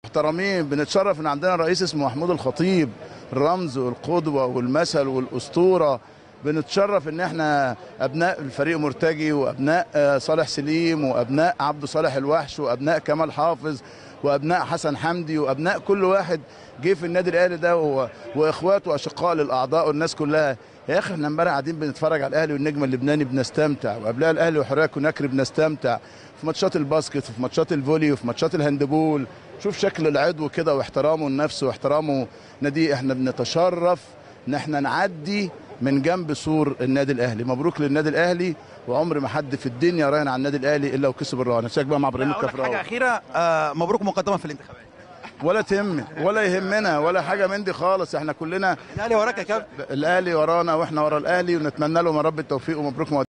محترمين. بنتشرف ان عندنا رئيس اسمه محمود الخطيب، الرمز والقدوه والمثل والاسطوره. بنتشرف ان احنا ابناء الفريق مرتجي، وابناء صالح سليم، وابناء عبد صالح الوحش، وابناء كمال حافظ، وابناء حسن حمدي، وابناء كل واحد جه في النادي الاهلي ده، واخوات واشقاء للاعضاء والناس كلها. يا اخي احنا امبارح قاعدين بنتفرج على الاهلي والنجم اللبناني بنستمتع، وقبلها الاهلي وحريه كوناكري بنستمتع، في ماتشات الباسكت وفي ماتشات الفولي وفي ماتشات الهاندبول. شوف شكل العضو كده واحترامه لنفسه واحترامه ناديه. احنا بنتشرف ان احنا نعدي من جنب سور النادي الاهلي. مبروك للنادي الاهلي، وعمر ما حد في الدنيا راهن على النادي الاهلي الا وكسب الرهان. نشاك بقى مع ابراهيم الكفراوي. حاجه اخيره، مبروك مقدما في الانتخابات. ولا تهمك ولا يهمنا ولا حاجه من دي خالص. احنا كلنا الاهلي وراك يا كابتن. الاهلي ورانا واحنا ورا الاهلي، ونتمنى لهم يا رب التوفيق، ومبروك.